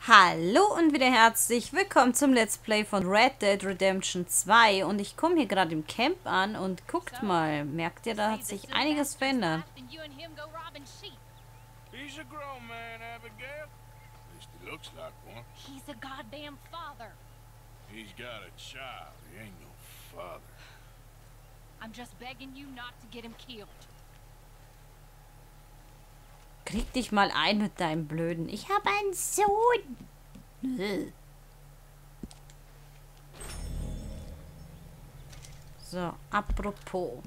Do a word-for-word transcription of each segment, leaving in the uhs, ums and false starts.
Hallo und wieder herzlich willkommen zum Let's Play von Red Dead Redemption zwei und ich komme hier gerade im Camp an und guckt mal, merkt ihr, da hat sich einiges verändert. He's a grown man, Abigail. At least he looks like one. He's a goddamn father. He's got a child. He ain't no father. I'm just begging you not to get him killed. Krieg dich mal ein mit deinem Blöden. Ich habe einen Sohn. So, apropos.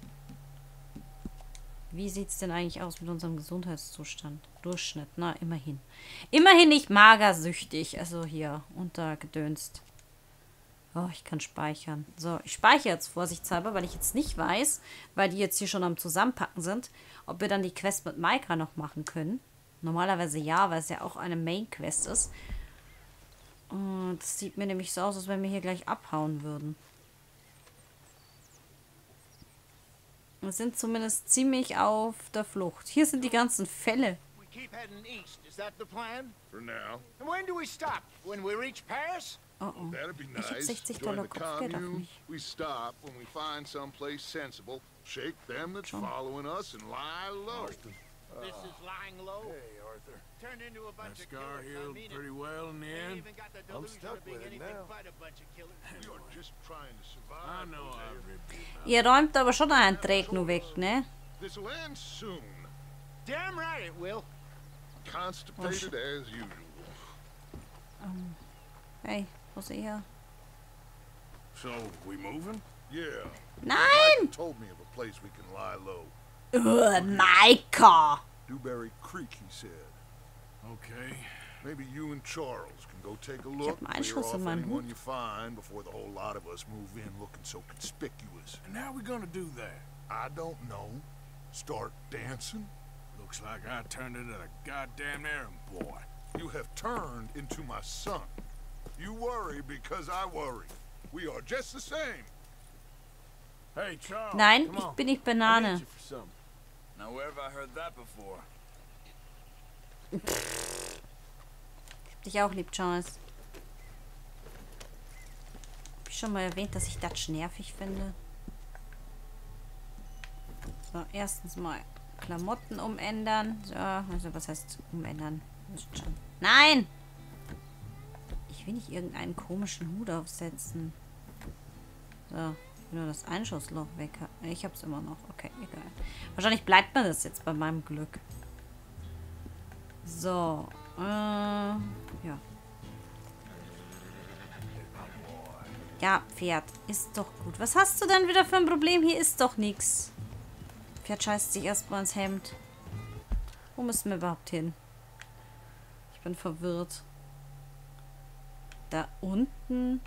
Wie sieht es denn eigentlich aus mit unserem Gesundheitszustand? Durchschnitt, na, immerhin. Immerhin nicht magersüchtig. Also hier, untergedönst. Oh, ich kann speichern. So, ich speichere jetzt vorsichtshalber, weil ich jetzt nicht weiß, weil die jetzt hier schon am Zusammenpacken sind, ob wir dann die Quest mit Micah noch machen können. Normalerweise ja, weil es ja auch eine Main-Quest ist. Und es sieht mir nämlich so aus, als wenn wir hier gleich abhauen würden. Wir sind zumindest ziemlich auf der Flucht. Hier sind die ganzen Fälle. We keep heading east. Is that the plan? For now. And when do we stop? When we reach Paris? Oh oh. That'd be Ich hab nice. sechzig Join Dollar the Kopfgeld auf commune. mich. We stop when we find someplace sensible. Shake them that's Schon. following us and lie low. This is lying low. Hey, Arthur. Turned into a bunch That of scar killers. I healed mean pretty it. well in the They ain't end. even got the I'm delusion stuck of being with it anything now. but a bunch of killers. We are just trying to survive. I know I've ripped you out. Ihr räumt aber schon einen Dreck nur weg, ne? This'll end soon. Damn right it will. Constipated as usual. Um, hey, wo ist er? So, we moving? Yeah. Nein! Told me of a place we can lie low. Ugh, Micah! Dewberry Creek, he said. Okay. Maybe you and Charles can go take a look. hab einen Clear Einschuss in off meinem anyone Hut. you find before the whole lot of us move in looking so conspicuous. And how we gonna do that? I don't know. Start dancing? Looks like I turned into a goddamn errand boy. You have turned into my son. You worry because I worry. We are just the same. Hey, Charles. Nein, come ich on. bin nicht I need Banane. you for something. Now where have I heard that before? Dich auch lieb, Charles. Hab ich schon mal erwähnt, dass ich das nervig finde? So, erstens mal Klamotten umändern. So, also was heißt umändern? Wisst schon. Nein! Ich will nicht irgendeinen komischen Hut aufsetzen. So, nur das Einschussloch weg. Ich hab's immer noch. Okay, egal. Wahrscheinlich bleibt mir das jetzt bei meinem Glück. So, äh, ja. Ja, Pferd, ist doch gut. Was hast du denn wieder für ein Problem? Hier ist doch nichts. Pferd scheißt sich erstmal ins Hemd. Wo müssen wir überhaupt hin? Ich bin verwirrt. Da unten.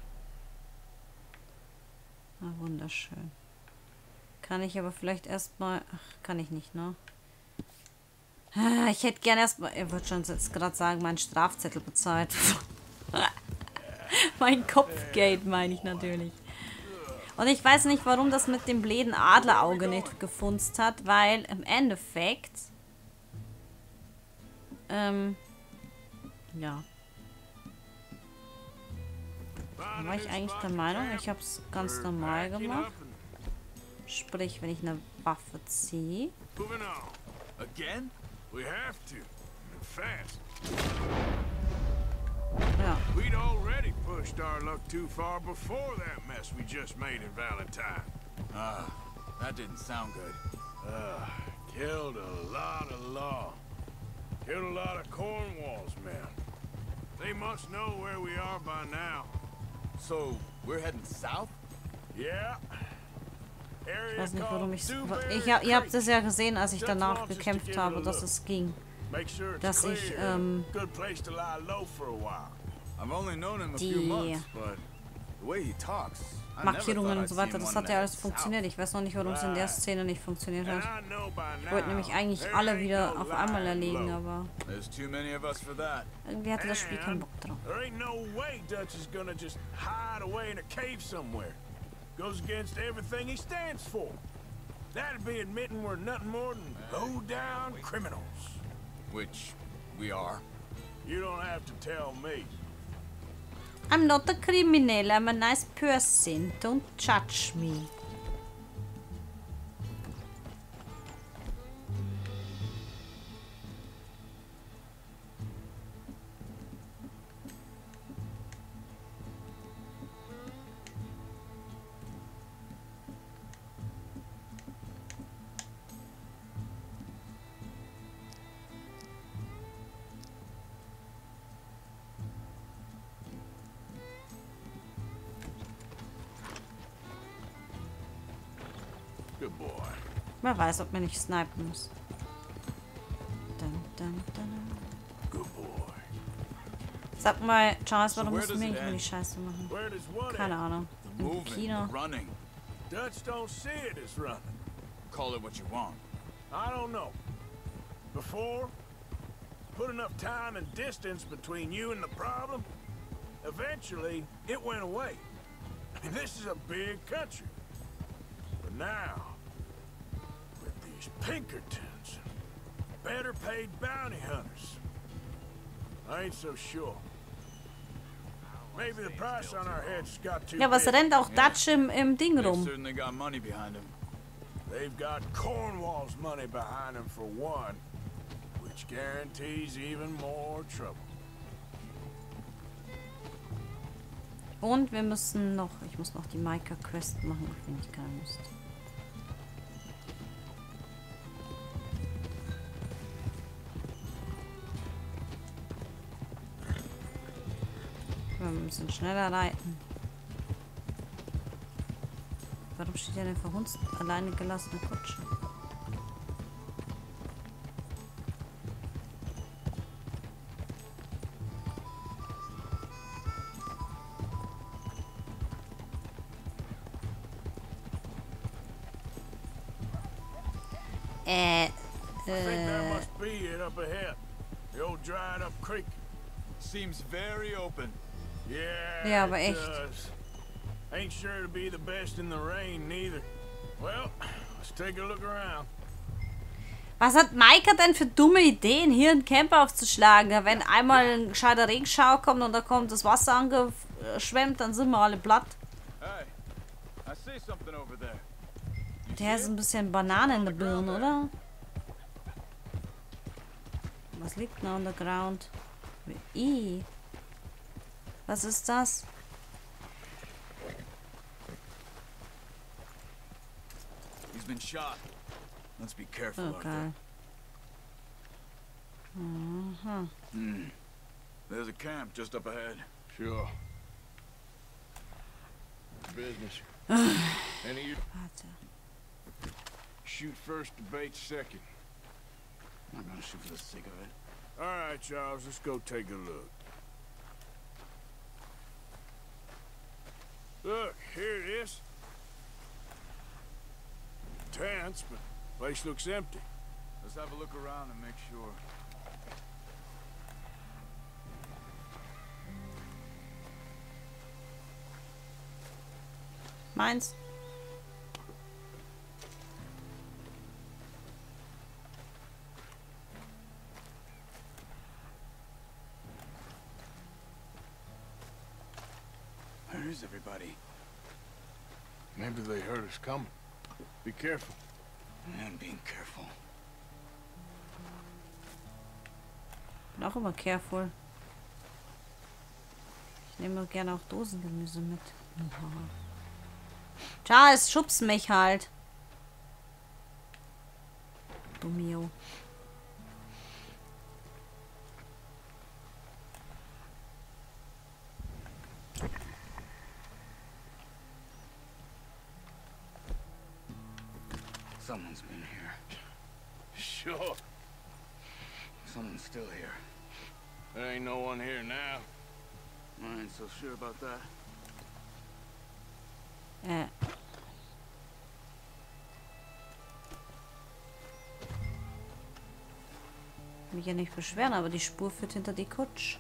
Ah, wunderschön. Kann ich aber vielleicht erstmal... Ach, kann ich nicht, ne? Ah, ich hätte gern erstmal... Er wird schon jetzt gerade sagen, meinen Strafzettel bezahlt. Mein Kopfgeld meine ich natürlich. Und ich weiß nicht, warum das mit dem bläden Adlerauge nicht gefunzt hat, weil im Endeffekt... Ähm... Ja. War ich eigentlich der Meinung, ich habe es ganz normal gemacht. Sprich, wenn ich eine Waffe ziehe. Moving on. Again? We have to. And fast. Ja. We'd already pushed our luck too far before that mess we just made in Valentine. Ah, that didn't sound good. Uh, killed a lot of law. Killed a lot of Cornwall's men. They must know where we are by now. So, we're heading south? Yeah. Ich Area weiß nicht, warum called ich... Dewberry ich hab, ihr habt Creek. es ja gesehen, als ich danach gekämpft habe, dass es ging. Make sure it's dass ich, clear. ähm, Good place to lie low for a while. I've only known him a Die few months, but the way he talks, I never Markierungen thought und I'd so see weiter, him das one hat ja alles that funktioniert. Ich weiß noch nicht, warum es in der Szene nicht funktioniert And hat. I know by Ich wollte now, nämlich eigentlich there alle ain't wieder no auf einmal lying erlegen, low. aber There's too many of us for that. irgendwie hatte das Spiel keinen And Bock drauf. there ain't no way Dutch is gonna just hide away in a cave somewhere. Goes against everything he stands for. That'd be admitting we're nothing more than low-down criminals. Which we are. You don't have to tell me. I'm not a criminal. I'm a nice person. Don't judge me. Good boy. Wer weiß, ob man nicht snipen muss. Dun, dun, dun. Good boy. Sag mal, Charles, warum So where musst du does mir it nicht immer die end? Scheiße machen? Where does what Keine end? Ahnung. The Im movement, Kino. the running. Dutch don't see it as running. Call it what you want. I don't know. Before, put enough time and distance between you and the problem, eventually it went away. I mean, this is a big country. But now, with these Pinkertons and better paid bounty hunters, I ain't so sure. Maybe the price on our heads got too Ja, was big. rennt auch Dutch im, im Ding They've rum? certainly got money behind him. They've got Cornwall's money behind them for one, which guarantees even more trouble. Und wir müssen noch... Ich muss noch die Micah-Quest machen, wenn ich keine Lust. Wir müssen schneller reiten. Warum steht hier eine verhunzt alleine gelassene Kutsche? Äh, I think that äh, must be it up ahead. The old dried up creek. Seems very open. Yeah, Ja, aber it echt. does. Ain't sure to be the best in the rain neither. Well, let's take a look around. was hat Micah denn für dumme Ideen, hier einen Camper aufzuschlagen? Wenn einmal ein gescheiter Regenschauer kommt und da kommt das Wasser angeschwemmt, dann sind wir alle platt. Hey, I see something over there. You Der ist see ein it? bisschen Banane in der Birne, oder? Was liegt denn on the ground? I. Was ist das? He's been shot. Let's be careful, Oh, Arthur. geil. Aha. Hmm. There's a camp just up ahead. Sure. Business. Any you Warte. shoot first, debate second. I'm not gonna shoot for the sake of it. All right, Charles, let's go take a look. Look, here it is. Tense, but place looks empty. Let's have a look around and make sure. Meins. Where is everybody? Maybe they heard us coming. Be careful. I'm being careful. Bin auch immer careful. Ich nehme auch gerne auch Dosengemüse mit. Ja. Charles, schubst mich halt. Du Mio. Someone's been here. Sure. Someone's still here. There ain't no one here now. I ain't so sure about that. Äh. Mich ja nicht beschweren, aber die Spur führt hinter die Kutsch.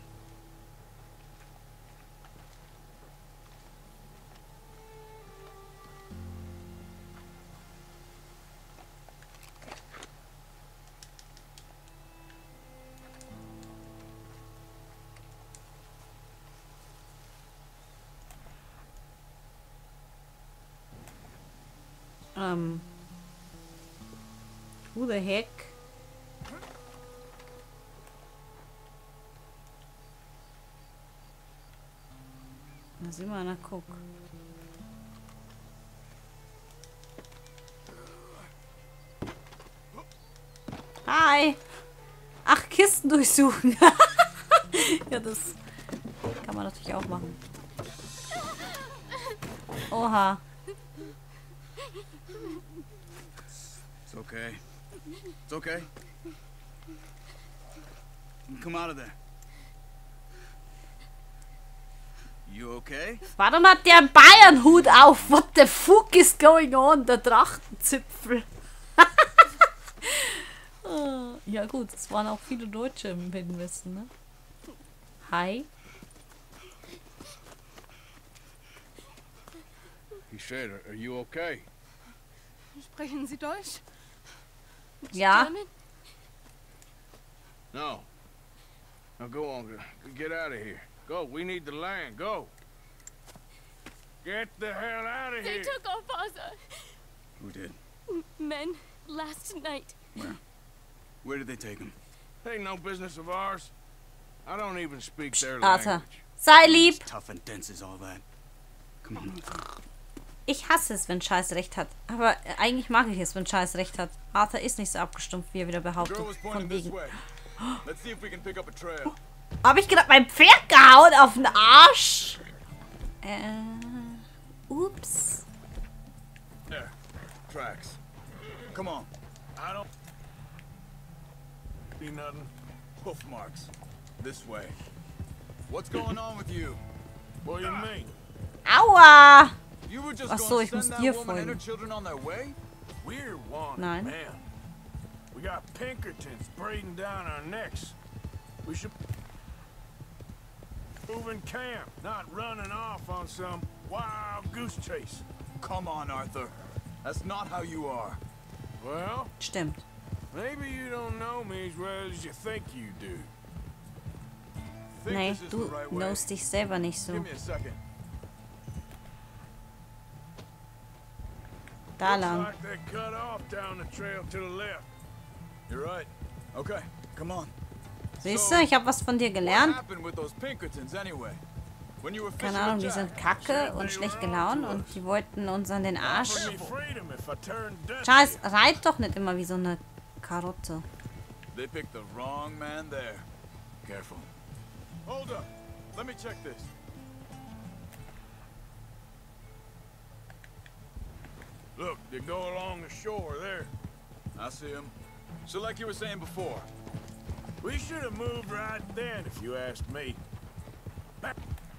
Ähm. Who the heck? Na, sieh mal, na guck. Hi! Ach, Kisten durchsuchen. Ja, das kann man natürlich auch machen. Oha. It's okay. It's okay. Come out of there. You okay? Warum hat der einen Bayernhut auf? What the fuck is going on? Der Drachtenzipfel. Ja gut, es waren auch viele Deutsche im Hinwissen, ne? Hi. He said, are you okay? Sprechen Sie Deutsch? Ja. German? No. Now go on, get out of here. Go, we need the land, go. Get the hell out of They here. took off Asa. Who did? Men last night. Where? Where did they take him? Ain't no business of ours. I don't even speak their Arthur. language. Sei lieb. Tough and dense is all that. Come on. Ich hasse es, wenn Scheiß recht hat. Aber äh, eigentlich mag ich es, wenn Scheiß recht hat. Arthur ist nicht so abgestumpft, wie er wieder behauptet. Girl was Von pointing this wegen. way. Let's see if we can pick up a trail. Hab ich gerade mein Pferd gehauen auf den Arsch? Äh. Ups. There. Tracks. Come on. I don't see nothing. Hoof marks. This way. What's going on with you? What do you mean? Aua! You were just Ach so, going ich to muss send dir that woman and her folgen. children on their way? We're wanted, Nein. man. We got Pinkertons braiding down our necks. We should move in camp, not running off on some wild goose chase. Come on, Arthur. That's not how you are. Well, Stimmt. maybe you don't know me as well as you think you do. Think Nee, this is du the right way? knowst dich selber nicht so. Give me a second. Da Looks lang. like they cut off down the trail to the left. You're right. Okay, come on. Siehst du, ich habe was von dir What gelernt. happened with those Pinkertons anyway? When you were fishing Keine Ahnung, with die Jack? sind kacke und schlecht gelaunt und die wollten uns an den Arsch. Offer me freedom if I turn dusty. Scheiß, reit doch nicht immer wie so eine Karotte. They picked the wrong man there. Careful. Hold up. Let me check this. Look, they go along the shore there. I see him. So like you were saying before, We should have moved right then, if you asked me. Mac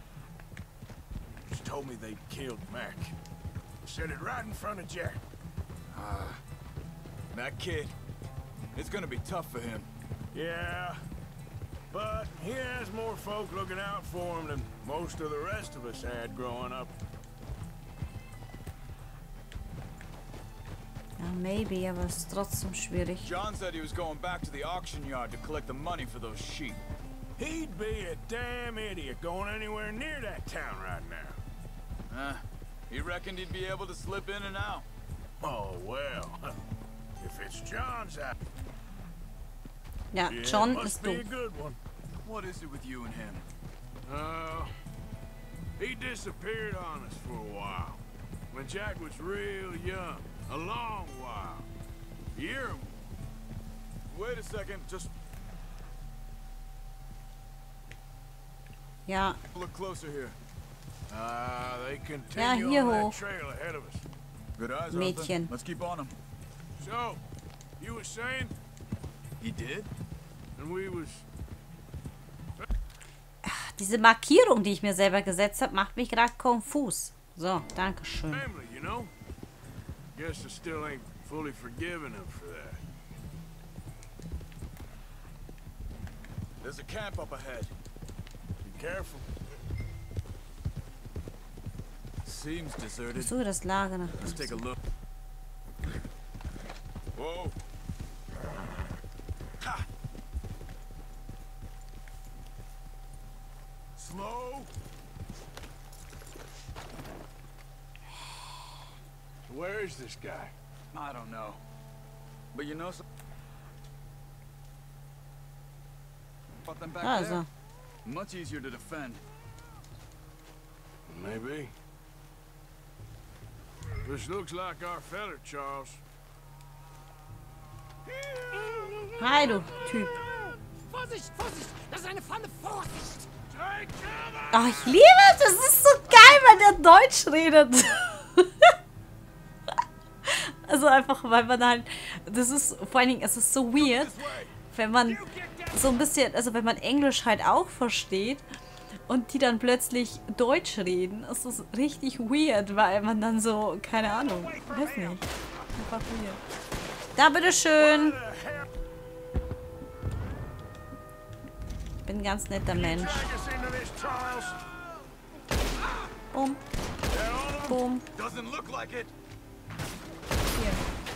just told me they'd killed Mac. Said it right in front of Jack. ah, that kid, it's gonna be tough for him. Yeah, but he has more folk looking out for him than most of the rest of us had growing up. Ja, maybe, aber es ist trotzdem schwierig. John said he was going back to the auction yard to collect the money for those sheep. He'd be a damn idiot going anywhere near that town right now. Huh? He reckoned he'd be able to slip in and out. Oh, well. If it's John's out, Ja, yeah, John must ist be a doof. good one. What is it with you and him? Uh, he disappeared on us for a while. When Jack was real young. A long while. Year. Wait a second, just Ja, look closer here. Ah, they Ja, continue hier on hoch. that trail ahead of us. Good eyes, Arthur. Mädchen. Let's keep on him. So, you were saying, He did? and we was... diese Markierung, die ich mir selber gesetzt habe, macht mich gerade konfus. So, danke schön. family, you know? Guess I still ain't fully forgiven him for that. There's a camp up ahead. Be careful. Seems deserted. So, das Lager nach Let's take a rechts. look. Whoa. Ha! Slow. Where is this guy? I don't know. But you know some... About them back there? Also. Much easier to defend. Maybe. This looks like our fella, Charles. Hi, du Typ. Vorsicht, Vorsicht! Das ist eine Pfanne! Vorsicht! Ach, ich liebe es. Das ist so geil, wenn der Deutsch redet. Also einfach, weil man halt... Das ist, vor allen Dingen, es ist so weird, wenn man so ein bisschen... Also wenn man Englisch halt auch versteht und die dann plötzlich Deutsch reden, ist das richtig weird, weil man dann so... Keine Ahnung. Weiß nicht. Einfach weird. Da, bitteschön. Bin ein ganz netter Mensch. Boom. Boom. Doesn't look like it. Hier.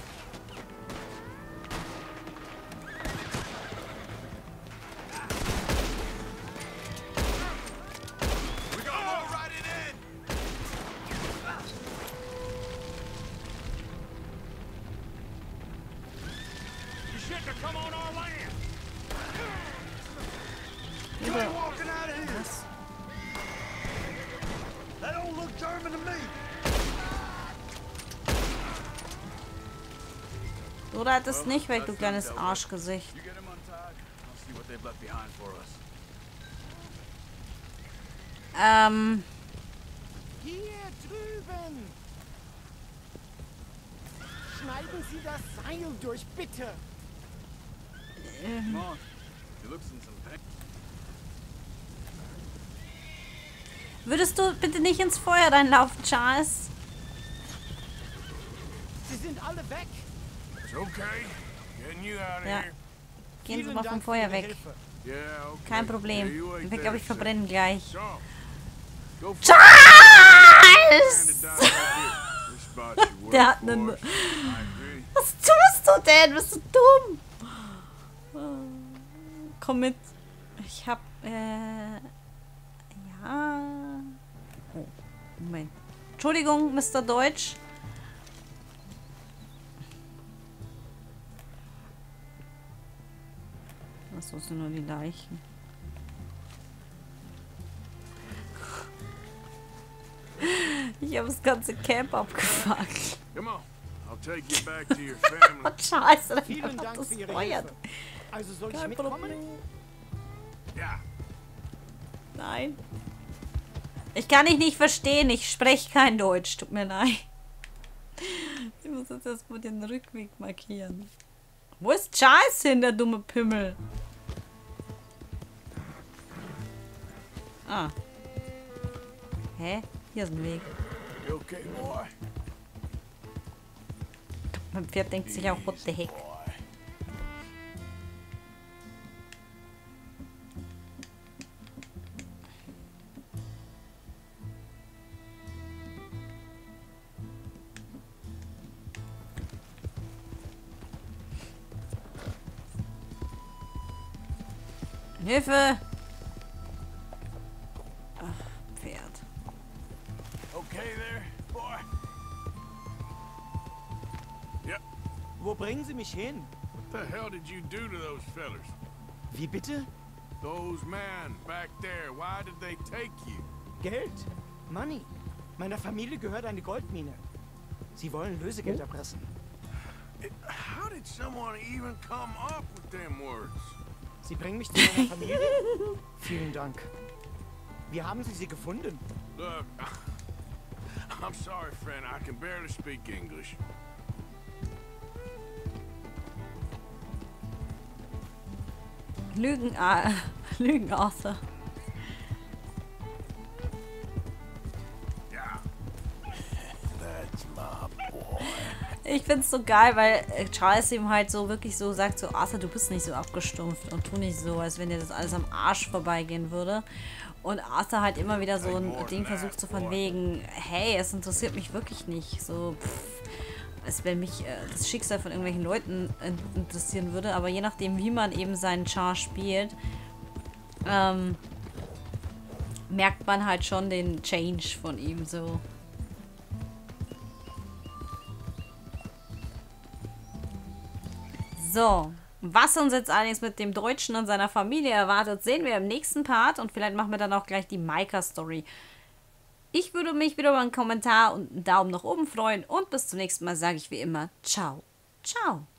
We gotta override it in. You shouldn't have come on our land. Über. Walking out of here. Was? That don't look German to me. Du reitest nicht weg, du kleines Arschgesicht. You get him untied. I'll see what they've left behind for us. Ähm, Hier drüben! Schneiden Sie das Seil durch, bitte! Come on. He looks in some pain. würdest du bitte nicht ins Feuer reinlaufen, Charles? Sie sind alle weg! It's okay. Getting you out of Ja. here. Gehen Sie Vielen mal vom Dank für Feuer Ihre weg. Hilfe. Yeah, okay. Kein Yeah, Problem. you ain't Ich there, glaube, ich son. verbrenne gleich. So, go for Charles! it. Down right here. This spot should work Der hat for einen... us. I agree. Was tust du denn? Bist du dumm? Komm mit. Ich hab, äh... Ja... Oh, Moment. Entschuldigung, Mister Deutsch. Achso, sind nur die Leichen. Ich habe das ganze Camp abgefuckt. Come on. I'll take you back to your family. Scheiße, dann Vielen einfach Dank das für Ihre Feuer. Hilfe. Also soll ich Kein mitkommen? Problem. Ja. Nein. Ich kann dich nicht verstehen. Ich spreche kein Deutsch. Tut mir leid. Ich muss jetzt erstmal den Rückweg markieren. Wo ist Charles hin, der dumme Pimmel? Ah. Hä? Hier ist ein Weg. You okay, boy? Mein Pferd denkt sich auch, what the heck. Boy. Hilfe! Ach, Pferd. Okay there, boy? Yep. Wo bringen Sie mich hin? What the hell did you do to those fellers? Wie bitte? Those men back there, why did they take you? Geld. Money. Meiner Familie gehört eine Goldmine. Sie wollen Lösegeld erpressen. It, how did someone even come up with them words? Sie bringen mich zu meiner Familie? Vielen Dank. Wie haben Sie sie gefunden? Look, I'm sorry, friend. I can barely speak English. Lügen, ah, Lügen, Arthur. Yeah. That's my boy. Ich find's so geil, weil äh, Charles ihm halt so wirklich so sagt, so Arthur, du bist nicht so abgestumpft und tu nicht so, als wenn dir das alles am Arsch vorbeigehen würde. Und Arthur halt immer wieder so ein Ding versucht, so von wegen, hey, es interessiert mich wirklich nicht. So, pff, als wenn mich äh, das Schicksal von irgendwelchen Leuten äh, interessieren würde. Aber je nachdem, wie man eben seinen Char spielt, ähm, merkt man halt schon den Change von ihm so. So, was uns jetzt allerdings mit dem Deutschen und seiner Familie erwartet, sehen wir im nächsten Part. Und vielleicht machen wir dann auch gleich die Micah-Story. Ich würde mich wieder über einen Kommentar und einen Daumen nach oben freuen. Und bis zum nächsten Mal sage ich wie immer, ciao, ciao.